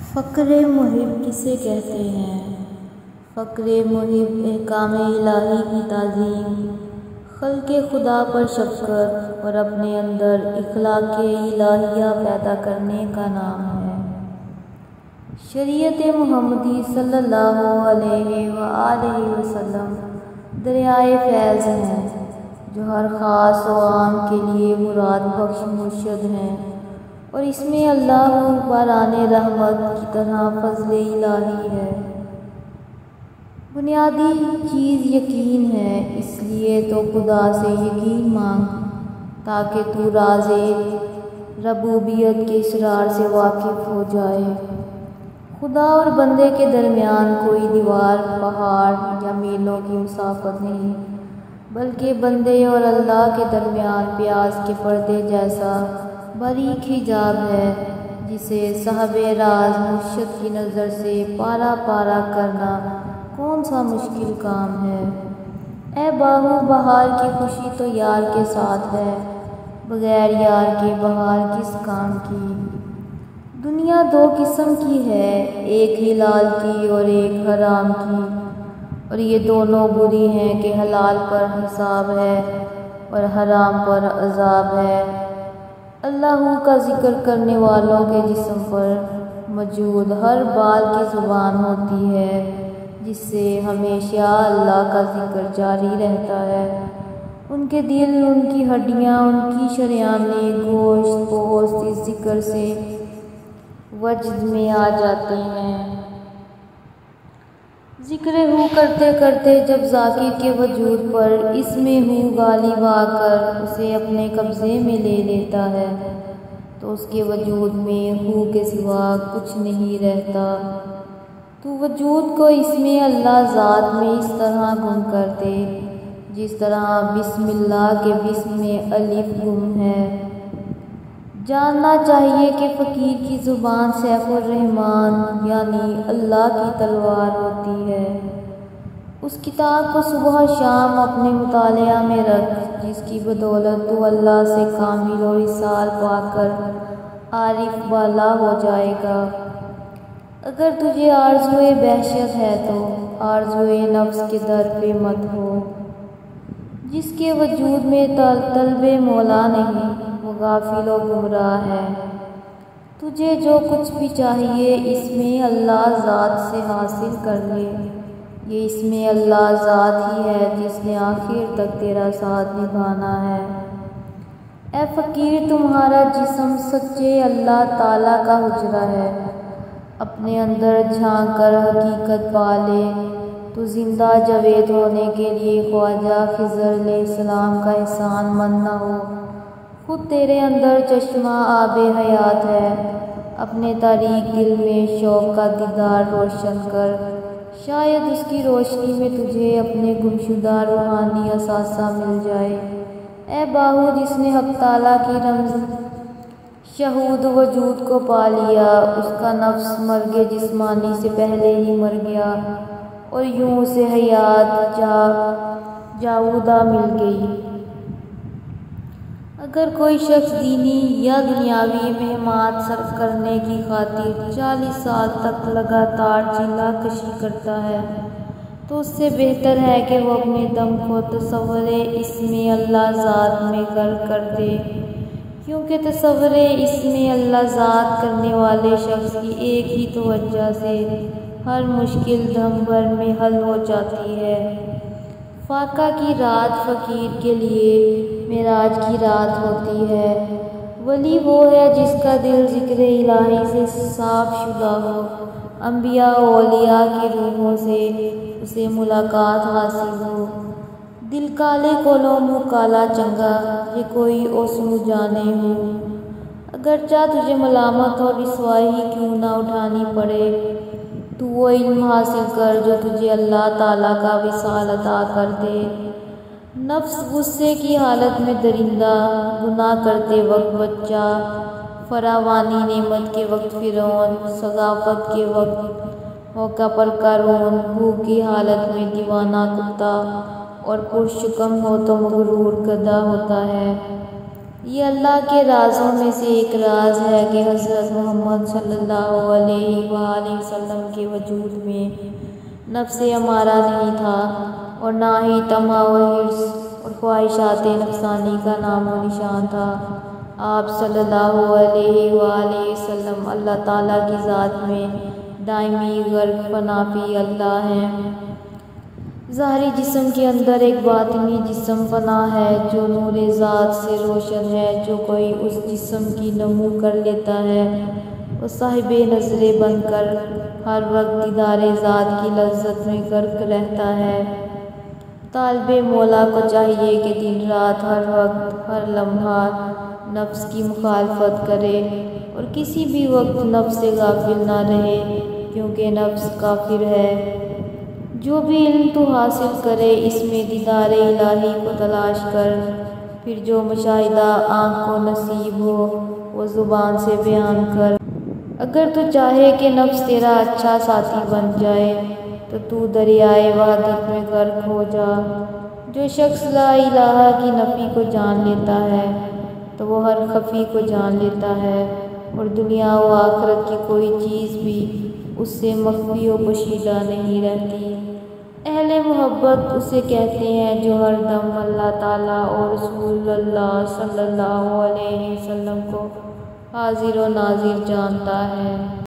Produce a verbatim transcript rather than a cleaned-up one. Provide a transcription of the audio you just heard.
فقر محب کسے کہتے ہیں؟ فقر محب احکام الہی کی تعظیم، خلق خدا پر شفقت اور اپنے اندر اخلاق الہیہ پیدا کرنے کا نام ہے۔ شریعت محمدی صلی اللہ علیہ وآلہ وسلم دریائے فیض ہیں جو ہر خاص و عام کے لیے مراد بخش مرشد ہیں، اور اس میں اللہ باران رحمت کی طرح فضل الہی ہے۔ بنیادی چیز یقین ہے، اس لیے تو خدا سے یقین مانگ تاکہ تو راز ربوبیت کے اسرار سے واقف ہو جائے۔ خدا اور بندے کے درمیان کوئی دیوار، پہاڑ یا میلوں کی مسافت نہیں، بلکہ بندے اور اللہ کے درمیان پیاز کے پردے جیسا باریک حجاب ہے، جسے صاحب راز مرشد کی نظر سے پارا پارا کرنا کون سا مشکل کام ہے۔ اے باہو، بہار کی خوشی تو یار کے ساتھ ہے، بغیر یار کے بہار کس کام کی۔ دنیا دو قسم کی ہے، ایک حلال کی اور ایک حرام کی، اور یہ دونوں بری ہیں کہ حلال پر حساب ہے اور حرام پر عذاب ہے۔ اللہ کا ذکر کرنے والوں کے جسم پر موجود ہر بال کی زبان ہوتی ہے، جس سے ہمیشہ اللہ کا ذکر جاری رہتا ہے۔ ان کے دل، ان کی ہڈیاں، ان کی شریانیں، گوشت پوست اس ذکر سے وجد میں آ جاتے ہیں۔ ذکر ہو کرتے کرتے جب ذاکر کے وجود پر اس میں ہو غالب آ کر اسے اپنے قبضے میں لے لیتا ہے تو اس کے وجود میں ہو کے سوا کچھ نہیں رہتا۔ تو وجود کو اس میں اللہ ذات میں اس طرح گم کر دے جس طرح بسم اللہ کے بسم میں الف گم ہے۔ جاننا چاہیے کہ فقیر کی زبان سیف الرحمن یعنی اللہ کی تلوار ہوتی ہے۔ اس کتاب کو صبح شام اپنے مطالعہ میں رکھ جس کی بدولت تو اللہ سے کامل و وصال پا کر عارف بالا ہو جائے گا۔ اگر تجھے آرزوئے وحشت ہے تو آرزوئے نفس کے در پہ مت ہو۔ جس کے وجود میں طلب مولا نہیں، وہ غافل و گمراہ ہے۔ تجھے جو کچھ بھی چاہیے اس میں اللہ ذات سے حاصل کر لے، یہ اس میں اللہ ذات ہی ہے جس نے آخر تک تیرا ساتھ نبھانا ہے۔ اے فقیر، تمہارا جسم سچے اللہ تعالیٰ کا حجرہ ہے، اپنے اندر جھانک کر حقیقت پا لے تو زندہ جاوید ہونے کے لیے خواجہ خضر علیہ السلام کا احسان مند نہ ہو۔ خود تیرے اندر چشمہ آب حیات ہے، اپنے تاریک دل میں شوق کا دیدار روشن کر، شاید اس کی روشنی میں تجھے اپنے گمشدہ روحانی اثاثہ مل جائے۔ اے باہو، جس نے حق تعالیٰ کی رمز شہود وجود کو پا لیا، اس کا نفس مرگ جسمانی سے پہلے ہی مر گیا اور یوں اسے حیات جا جاودہ مل گئی۔ اگر کوئی شخص دینی یا دنیاوی مہمات صرف کرنے کی خاطر چالیس سال تک لگاتار چلہ کشی کرتا ہے تو اس سے بہتر ہے کہ وہ اپنے دم کو تصور اسم اللہ ذات میں غرق کر دے، کیونکہ تصور اسم اللہ ذات کرنے والے شخص کی ایک ہی توجہ سے ہر مشکل دم بھر میں حل ہو جاتی ہے۔ فاقہ کی رات فقیر کے لیے معراج کی رات ہوتی ہے۔ ولی وہ ہے جس کا دل ذکر الہی سے صاف شدہ ہو، انبیاء و اولیاء کی روحوں سے اسے ملاقات حاصل ہو۔ دل کالے کولو منہ کالا چنگا، یہ کوئی اوسم جانے ہو۔ اگرچہ تجھے ملامت اور رسوائی کیوں نہ اٹھانی پڑے، تو وہ علم حاصل کر جو تجھے اللہ تعالیٰ کا وصال عطا کر دے۔ نفس غصے کی حالت میں درندہ، گناہ کرتے وقت بچہ، فراوانی نعمت کے وقت فرعون، ثقافت کے وقت موقع پر قارون، بھوک کی حالت میں دیوانہ کتا اور پرشکم ہو تو مغرور گدھا ہوتا ہے۔ یہ اللہ کے رازوں میں سے ایک راز ہے کہ حضرت محمد صلی اللہ علیہ وآلہ وسلم کے وجود میں نفس امارہ نہیں تھا اور نہ ہی طمع و حرص اور خواہشات نفسانی کا نام و نشان تھا۔ آپ صلی اللہ علیہ وآلہ وسلم اللہ تعالیٰ کی ذات میں دائمی غرق فنافی اللہ ہیں۔ ظاہری جسم کے اندر ایک باطنی جسم فنا ہے جو نور ذات سے روشن ہے۔ جو کوئی اس جسم کی نمو کر لیتا ہے وہ صاحب نظر بن کر ہر وقت دیدار ذات کی لذت میں غرق رہتا ہے۔ طالب مولا کو چاہیے کہ دن رات ہر وقت ہر لمحہ نفس کی مخالفت کرے اور کسی بھی وقت نفس سے غافل نہ رہے، کیونکہ نفس کافر ہے۔ جو بھی علم تو حاصل کرے اس میں دیدار الہی کو تلاش کر، پھر جو مشاہدہ آنکھ کو نصیب ہو وہ زبان سے بیان کر۔ اگر تو چاہے کہ نفس تیرا اچھا ساتھی بن جائے تو تو دریائے وحدت میں غرق ہو جا۔ جو شخص لا الہ کی نفی کو جان لیتا ہے تو وہ ہر خفی کو جان لیتا ہے، اور دنیا و آخرت کی کوئی چیز بھی اس سے مخفی و پوشیدہ نہیں رہتی۔ اہل محبت اسے کہتے ہیں جو ہر دم اللہ تعالیٰ اور رسول اللہ صلی اللہ علیہ وسلم کو حاضر و ناظر جانتا ہے۔